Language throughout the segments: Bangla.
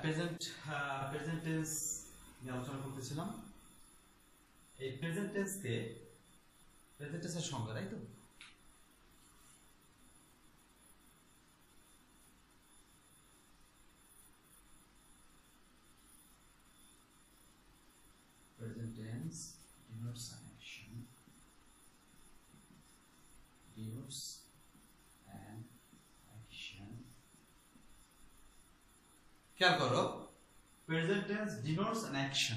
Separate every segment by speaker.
Speaker 1: প্রেজেন্ট টেন্স নিয়ে আলোচনা করতেছিলাম। এই প্রেজেন্ট টেন্সের সংজ্ঞা, তাই তো? Present tense denotes an action, খেয়াল করো, present tense denotes an action.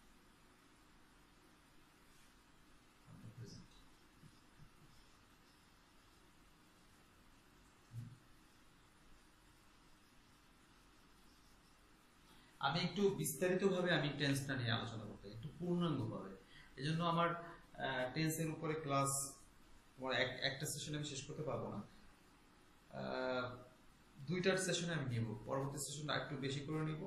Speaker 1: আমি একটু বিস্তারিতভাবে টেন্সটা নিয়ে আলোচনা করতে একটু পূর্ণাঙ্গভাবে, এজন্য আমার টেন্সের উপরে ক্লাস একটা সেশনে আমি শেষ করতে পারবো না, দুইটার সেশনে আমি নিব, পরবর্তী সেশনটা একটু বেশি করে নিব।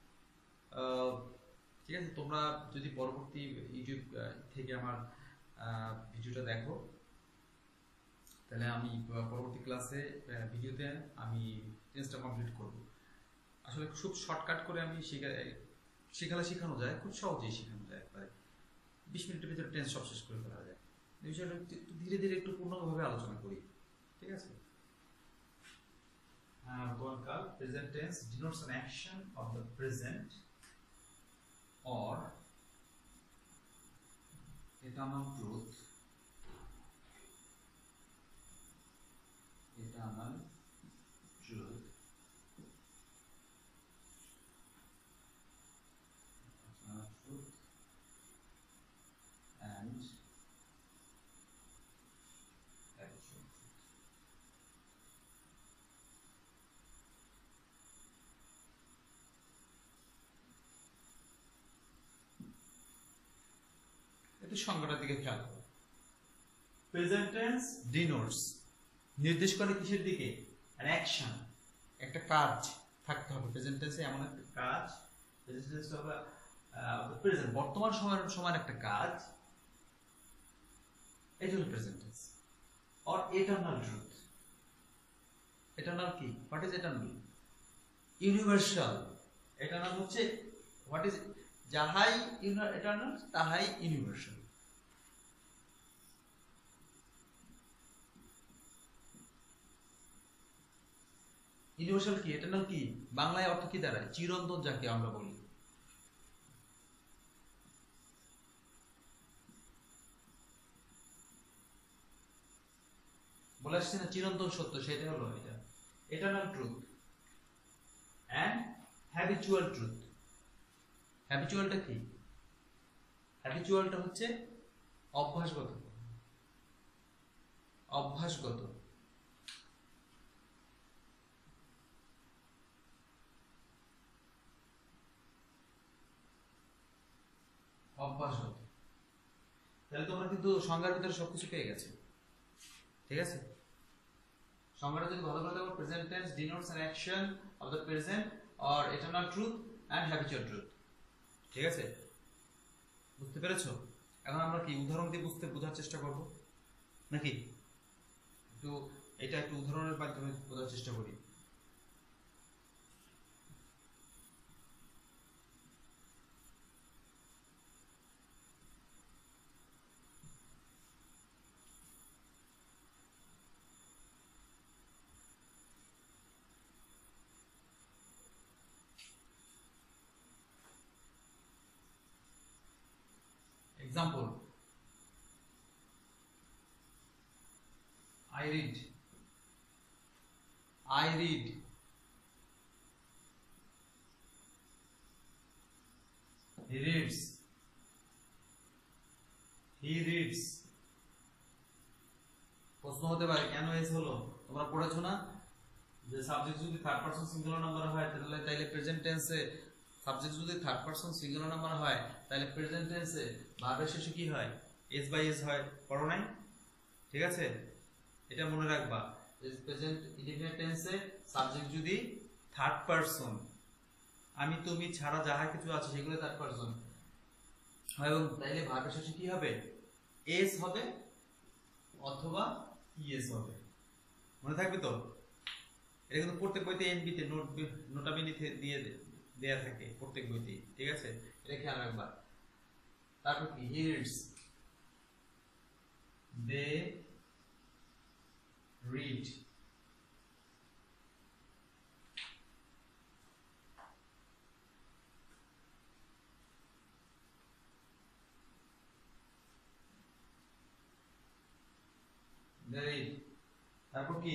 Speaker 1: ঠিক আছে, তোমরা যদি পরবর্তী ইউটিউব থেকে আমার ভিডিওটা দেখো, তাহলে আমি পরবর্তী ক্লাসে ভিডিওতে আমি টেন্সটা কমপ্লিট করব। আসলে খুব শর্টকাট করে আমি শেখানো যায়, খুব সহজেই শেখানো যায়, প্রায় 20 মিনিটের ভিতরে টেন্স সব শেষ করে ফেলা যায়। এই বিষয়টা ধীরে ধীরে একটু পূর্ণভাবে আলোচনা করি, ঠিক আছে? Present tense denotes an action of the present or eternal truth, and actual truth. একটু সংজ্ঞাটার দিকে খেয়াল করো। প্রেজেন্ট টেন্স ডিনোটস, নির্দেশ করে কিসের দিকে? an action, একটা কাজ থাকতে হবে প্রেজেন্ট টেন্সে, এমন একটা কাজ, প্রেজেন্ট টেন্স হবে প্রেজেন্ট, বর্তমান সময়ের একটা কাজ, এটা হলো present tense. Or eternal truth, eternal কি? What is eternal? Universal. Eternal হচ্ছে হোয়াট ইজ, যাহাই এটারনাল তাহাই ইউনিভার্সাল। ইউনিভার্সাল কি? এটারনাল কি? বাংলায় অর্থ কি দাঁড়ায়? চিরন্তন, যাকে আমরা বলি। বলে আসছে না, চিরন্তন সত্য, সেটা হলো এটা eternal truth and habitual truth. হ্যাবিচুয়ালটা কি? হ্যাবিচুয়ালটা হচ্ছে অভ্যাসগত, অভ্যাসগত। অভ্যাসগত। তাহলে তোমরা কিন্তু সংজ্ঞার ভিতরে সবকিছু পেয়ে গেছো, ঠিক আছে? সংজ্ঞাটা যদি ভালো করে দেখো, present tense denotes an action of the present or eternal truth and habitual truth, ঠিক আছে? বুঝতে পেরেছো? এখন আমরা কি উদাহরণ দিয়ে বোঝার চেষ্টা করব নাকি? একটু উদাহরণের মাধ্যমে বোঝার চেষ্টা করি। Example, I read, I read, he reads, he reads। প্রশ্ন হতে পারে কেন এস হলো? তোমরা পড়েছো না যে সাবজেক্ট যদি থার্ড পারসন সিঙ্গুলার নাম্বার হয় তাহলে প্রেজেন্ট টেন্সে, সাবজেক্ট যদি থার্ড পারসন সিঙ্গুলার নাম্বার হয় তাহলে প্রেজেন্ট টেন্সে ভার্বের শেষে কি হয়? এস বাই এস হয়। পড়ো নাই? ঠিক আছে, এটা মনে রাখবা। প্রেজেন্ট ইনডিফিনিট টেন্সে সাবজেক্ট যদি থার্ড পারসন, আমি তুমি ছাড়া যাহা কিছু আছে সেগুলো থার্ড পারসন হয়, এবং তাইলে ভার্বের শেষে কি হবে? এস হবে অথবা ইএস হবে। মনে থাকবে তো? এটা কিন্তু পড়তে পড়তে এনবিতে নোটাবিনিতে দেয়া থাকে প্রত্যেক বইতে, ঠিক আছে, এটা খেয়াল রাখবা। তারপর কি, হি রিডস, দে রিড, তারপর কি,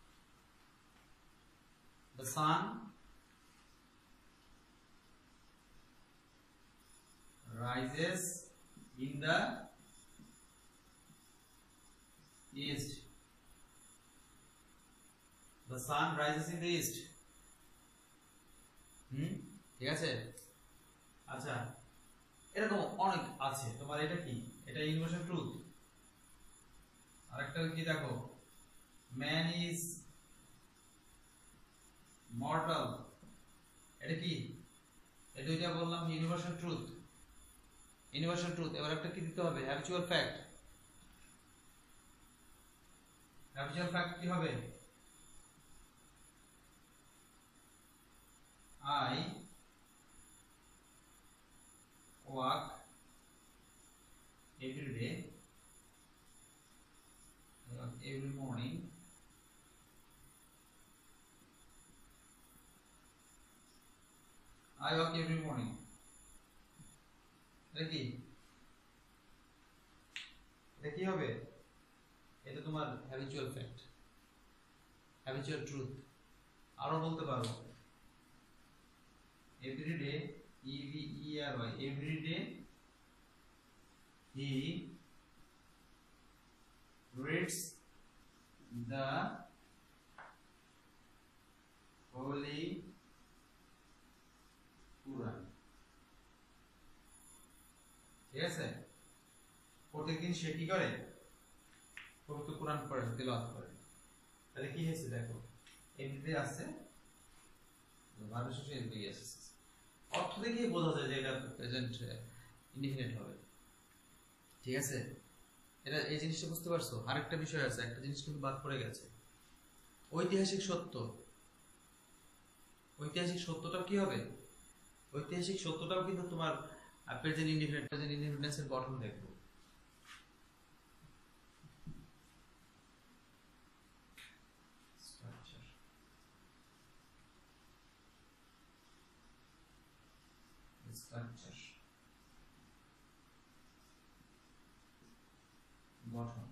Speaker 1: the sun rises in the east, the sun rises in the east, ঠিক আছে। আচ্ছা, এরকম অনেক আছে তোমার। এটা কি, এটা ইউনিভার্সাল ট্রুথ। আরেকটা কি দেখো, ম্যান ইজ মর্টাল, এটা কি, এটা দুইটা বললাম ইউনিভার্সাল ট্রুথ, ইউনিভার্সাল ট্রুথ। এবার একটা কি দিতে হবে, হ্যাবিচুয়াল ফ্যাক্ট। হ্যাবিচুয়াল ফ্যাক্ট কি হবে, I walk every day, every morning, I walk every morning, এটা কি, এটা কি হবে, এটা তোমার হ্যাবিচুয়াল ফ্যাক্ট, হ্যাবিচুয়াল ট্রুথ। আরো বলতে পারো, everyday, EVERY, everyday he reads the Holy Quran, ঠিক আছে। প্রত্যেকদিন সে কি করে, পবিত্র কোরআন পড়ে, তেলাওয়াত করে। তাহলে কি হয়েছে দেখো, এমনিতে আসছে, ভার্ব শেষে এমনিতে আসছে। অর্থ দেখেই বোঝা যায় যে এটা প্রেজেন্ট ইনডিফিনিট হবে, ঠিক আছে। এটা এই জিনিসটা বুঝতে পারছো। আরেকটা বিষয় আছে, একটা জিনিস কিন্তু বাদ পড়ে গেছে, ঐতিহাসিক সত্য। ঐতিহাসিক সত্যটাও কি হবে, ঐতিহাসিক সত্যটাও কিন্তু তোমার প্রেজেন্ট ইনডিফিনিট, প্রেজেন্ট ইনডিফিনিটেন্সের গঠন দেখবো। স্ট্রাকচার, স্ট্রাকচার, গঠন,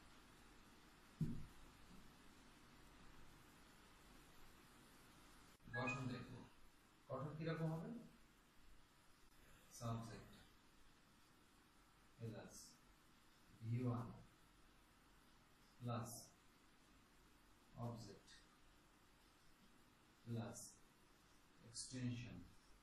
Speaker 1: গঠন দেখবো। গঠন কিরকম হবে, subject plus V1 plus object plus extension,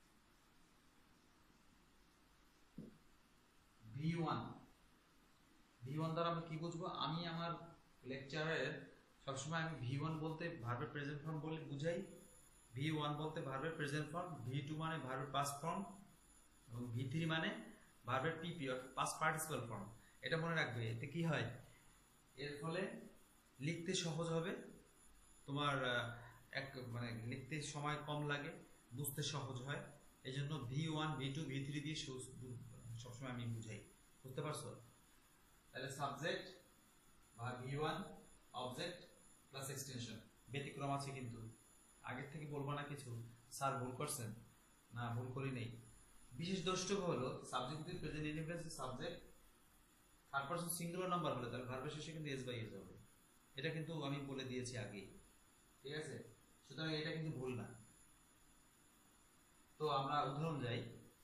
Speaker 1: V1 দ্বারা আমরা কি বুঝবো, আমি আমার লেকচারের সবসময় আমি V1 বলতে ভার্বের প্রেজেন্ট ফর্ম বলে বুঝাই, V1 বলতে ভার্বের প্রেজেন্ট ফর্ম, V2 মানে ভার্বের পাস্ট ফর্ম, এবং V3 মানে ভার্বের PP অর্থাৎ পাস্ট পার্টিসিপাল ফর্ম। এটা মনে রাখবে, এতে কি হয়, এর ফলে লিখতে সহজ হবে তোমার, এক মানে লিখতে সময় কম লাগে, বুঝতে সহজ হয়। এই জন্য V1 V2 V3 দিয়ে সবসময় আমি বুঝাই, বুঝতে পারছো। তাহলে সাবজেক্ট বা V1 অবজেক্ট প্লাস এক্সটেনশন। ব্যতিক্রম আছে কিন্তু, আগের থেকে বলবো না কিছু স্যার ভুল করছেন, না ভুল করি নেই। বিশেষ দ্রষ্টব্য হলো সাবজেক্ট যদি present indefinite subject third person singular number হলে তাহলে ভার্বের শেষে কিন্তু এস বাই এস হবে, এটা কিন্তু আমি বলে দিয়েছি আগে, ঠিক আছে। সুতরাং এটা কিন্তু ভুল না। তো আমরা উদাহরণ যাই,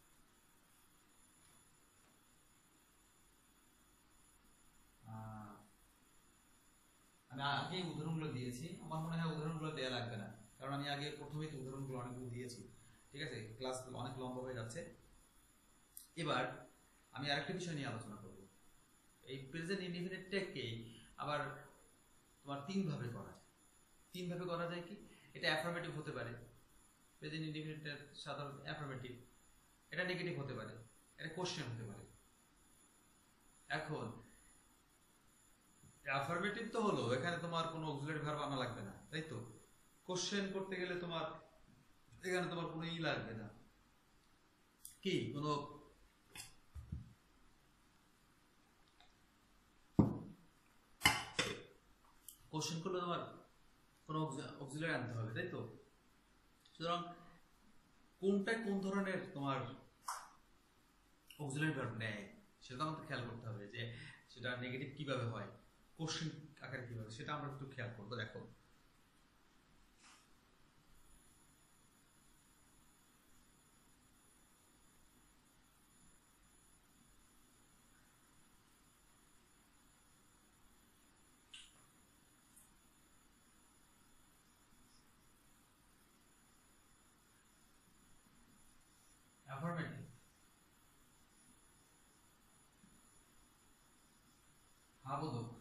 Speaker 1: আমি আগে উদাহরণগুলো দিয়েছি, আমার মনে হয় উদাহরণগুলো দেওয়া লাগবে না, কারণ আমি আগে প্রথমেই উদাহরণগুলো অনেকগুলো দিয়েছি, ঠিক আছে। ক্লাস অনেক লম্বা হয়ে যাচ্ছে। এবার আমি আরেকটা বিষয় নিয়ে আলোচনা করব। এই প্রেজেন্ট ইনডিফিনিটটাকে আবার তোমার তিন ভাবে করা যায়। তিন ভাবে করা যায় কি, এটা অ্যাফার্মেটিভ হতে পারে, প্রেজেন্ট ইনডিফিনিটটা সাধারণত অ্যাফার্মেটিভ, এটা নেগেটিভ হতে পারে, এটা কোশ্চেন হতে পারে। এখন অ্যাফার্মেটিভ তো হলো, এখানে তোমার কোনো অক্সিলারি ভার্ব আনা লাগবে না, তাই তো। কোশ্চেন করতে গেলে তোমার এখানে তোমার কোনো ই লাগবে না, কি কোনো কোশ্চেন করলে তোমার কোনো অক্সিলারি আনতে হবে, তাই তো? সুতরাং কোনটা কোন ধরনের তোমার অক্সিলারি ভার্ব নেয় সেটা আমাকে খেয়াল করতে হবে, যে সেটা নেগেটিভ কিভাবে হয়, কোশ্চেন আকারে কিভাবে, সেটা আমরা একটু খেয়াল করবো। দেখো অ্যাফার্মেটিভ, আবোধক,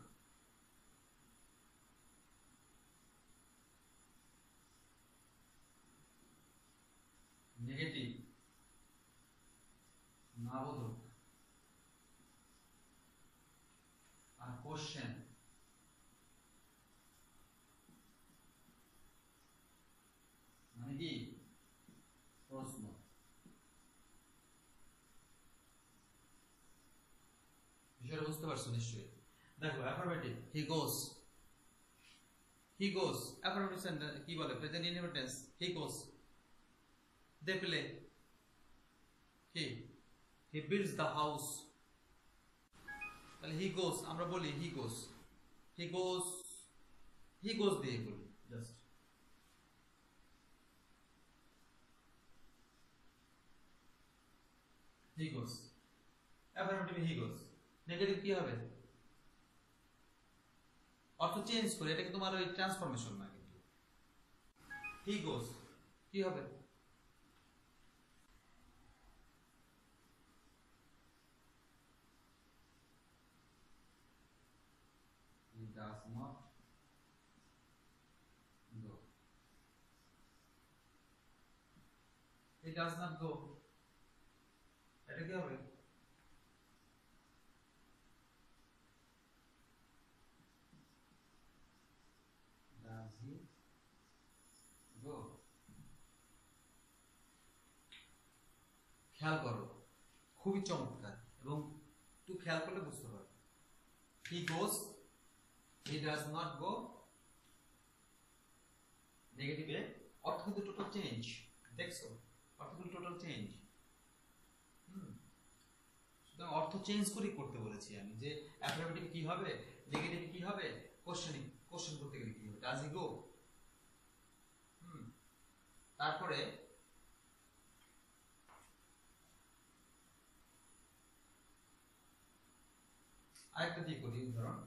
Speaker 1: নেগেটিভ, নাবোধক, আর কোশ্চেন মানে কি প্রশ্ন। বিষয়টা বুঝতে পারছো নিশ্চয়ই। দেখো affirmative, he goes, affirmative sentence কি বলে? Present indefinite tense, he goes. They play, he builds the house. তাহলে হি গোস, আমরা বলি হি গোস, হি গোস, হি গোস দিয়ে বলি just. He goes, affirmative he goes. Negative কি হবে? অর্থ চেঞ্জ করে, এটা কি তোমার ওই ট্রান্সফরমেশন না, কিন্তু হি গোস কি হবে? He does not go. He does not go, এটা কি হবে? Does he go? খেয়াল করো, খুবই চমৎকার, এবং তুই খেয়াল করলে বুঝতে পারবে। He goes, he does not go, নেগেটিভে অর্থ কিন্তু টোটাল চেঞ্জ। দেখছো, অর্থ কিন্তু টোটাল চেঞ্জ। সুতরাং অর্থ চেঞ্জ করে করতে বলেছি আমি, যে অ্যাফার্মেটিভ কি হবে, নেগেটিভ কি হবে, কোশ্চেন করতে গেলে কি হবে? Does he go. তারপরে আরেকটা দিয়ে করি উদাহরণ,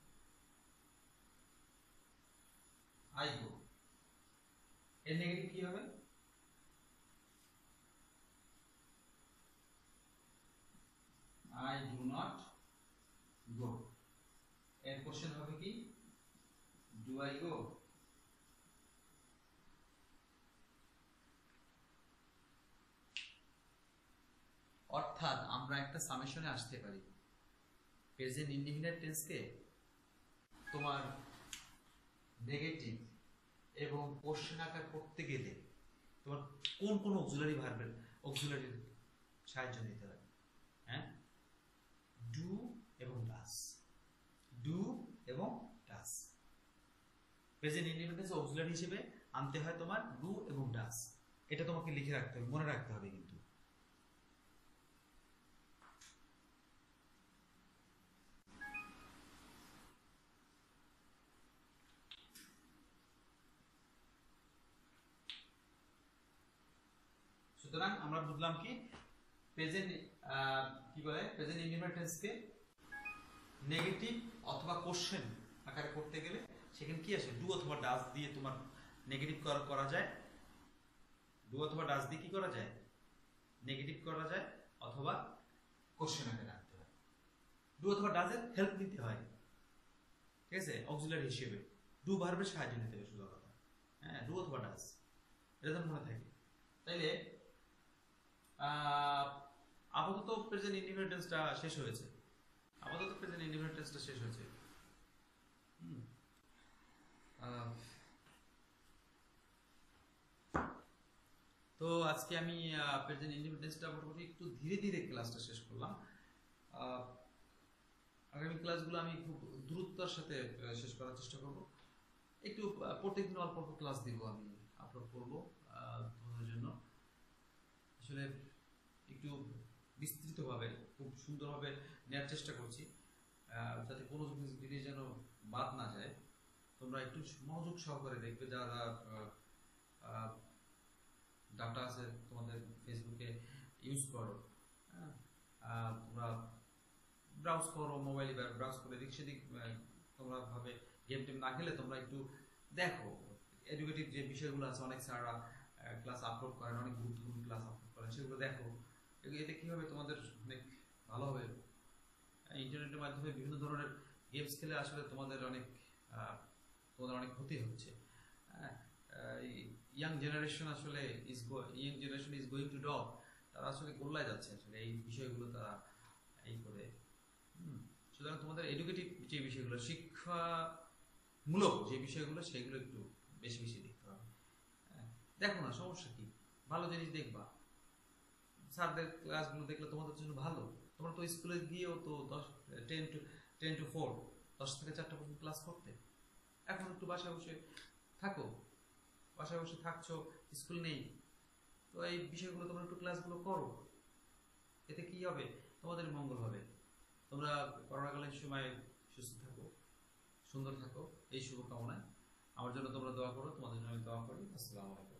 Speaker 1: আই গো, এর নেগেটিভ কি হবে? I do not go. এর কোশ্চেন হবে কি? Do I go. অর্থাৎ আমরা একটা সামেশনে আসতে পারি, প্রেজেন্ট ইনডিফিনিট টেন্সকে তোমার নেগেটিভ এবং কোশ্চেন আকার করতে গেলে তোমার কোন কোন অক্সিলারির সাহায্য নিতে হয়? হ্যাঁ, ডু এবং ডাস, ডু এবং does. Present indefinite tense auxiliary হিসেবে আনতে হয় তোমার ডু এবং ডাস। এটা তোমাকে লিখে রাখতে হবে, মনে রাখতে হবে কিন্তু। সুতরাং আমরা বুঝলাম কি, প্রেজেন্ট কি বলে, প্রেজেন্ট ইনডিফিনিট টেন্সকে নেগেটিভ অথবা কোশ্চেন আকারে করতে গেলে সেখানে কি আসে? ডু অথবা ডাস দিয়ে তোমার নেগেটিভ করা যায়, ডু অথবা ডাস দিয়ে কি করা যায়? নেগেটিভ করা যায়, অথবা কোশ্চেন আকারে আনতে হয়। ডু অথবা ডাসের হেল্প নিতে হয়, ঠিক আছে, অক্সিলারি হিসেবে। ডু ভার্বের সাহায্য নিতে হবে শুধু কথা। হ্যাঁ, ডু অথবা ডাস, এটা তো মনে থাকে। তাইলে আপাতত প্রেজেন্ট ইনডিফিনিট টেন্সটা শেষ হয়েছে, আপাতত প্রেজেন্ট ইনডিফিনিট টেন্সটা শেষ হয়েছে। তো আজকে আমি প্রেজেন্ট ইন্ডিপেন্ডেন্সটা মোটামুটি একটু ধীরে ধীরে ক্লাসটা শেষ করলাম। আগামী ক্লাসগুলো আমি খুব দ্রুততার সাথে শেষ করার চেষ্টা করব। একটু প্রত্যেকদিন অল্প অল্প ক্লাস দিব, আমি আপলোড করব তোমাদের জন্য। আসলে একটু বিস্তৃতভাবে খুব সুন্দরভাবে নেওয়ার চেষ্টা করছি, যাতে কোনো জিনিস যেন বাদ না যায়। তোমরা একটু মনোযোগ সহকারে দেখবে, যারা ডাটা আছে তোমাদের ফেসবুকে ইউজ করো, তোমরা ব্রাউজ করো, মোবাইলে ব্রাউজ করে এদিক সেদিক তোমরা ভাবে গেম টেম না খেলে তোমরা একটু দেখো এডুকেটিভ যে বিষয়গুলো আছে, অনেক স্যাররা ক্লাস আপলোড করেন, অনেক গুরুত্বপূর্ণ ক্লাস আপলোড করেন, সেগুলো দেখো। এতে কী হবে, তোমাদের অনেক ভালো হবে। ইন্টারনেটের মাধ্যমে বিভিন্ন ধরনের গেমস খেলে আসলে তোমাদের অনেক ক্ষতি হচ্ছে। ইয়াং জেনারেশন আসলে ইজ গোয়িং টু ডগ, তারা আসলে গোল্লায় যাচ্ছে আসলে এই বিষয়গুলো তারা এই করে। সুতরাং তোমাদের এডুকেটিভ যে বিষয়গুলো, শিক্ষামূলক যে বিষয়গুলো, সেগুলো একটু বেশি বেশি দেখতে হবে। দেখো না, সমস্যা কি, ভালো জিনিস দেখবা। স্যারদের ক্লাসগুলো দেখলে তোমাদের জন্য ভালো। তোমরা তো স্কুলে গিয়েও তো 10 to 4 10 থেকে 4টা পর্যন্ত ক্লাস করতে। এখন একটু বাসায় বসে থাকো, বাসায় বসে থাকছো, স্কুল নেই, তো এই বিষয়গুলো তোমরা একটু ক্লাসগুলো করো। এতে কি হবে, তোমাদের মঙ্গল হবে। তোমরা করোনাকালীন সময় সুস্থ থাকো, সুন্দর থাকো, এই শুভকামনায় আমার জন্য তোমরা দোয়া করো, তোমাদের জন্য আমি দোয়া করি। আসসালামু আলাইকুম।